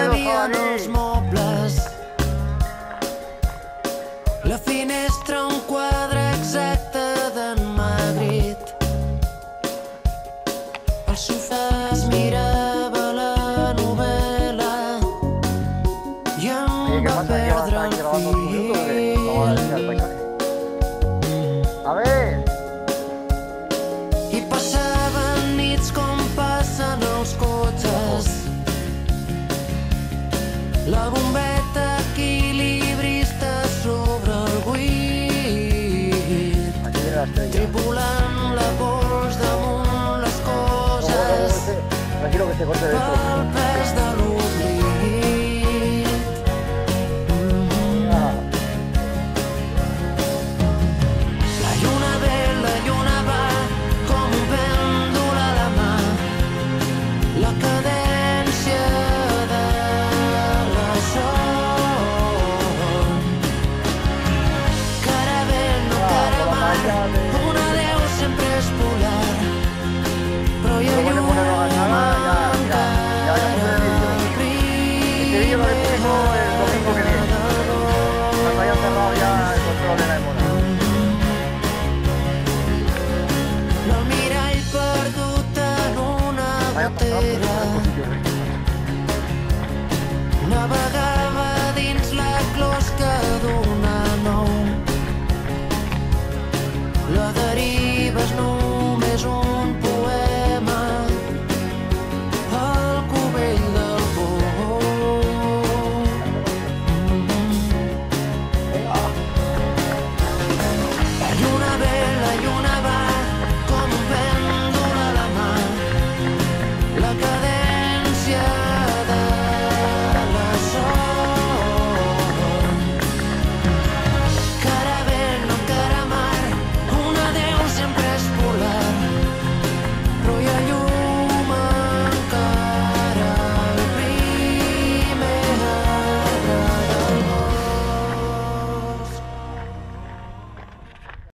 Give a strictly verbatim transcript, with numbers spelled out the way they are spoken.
havia els mobles, la finestra un quadre exacte d'en Magritte. Al sofà es mirava la novel·la i em va perdre el fil. A ver. I passaven nits com passen els cotxes, la bombeta equilibrista sobre el buit, tripulant la pols damunt les coses. Tranquilo que se corte de esto.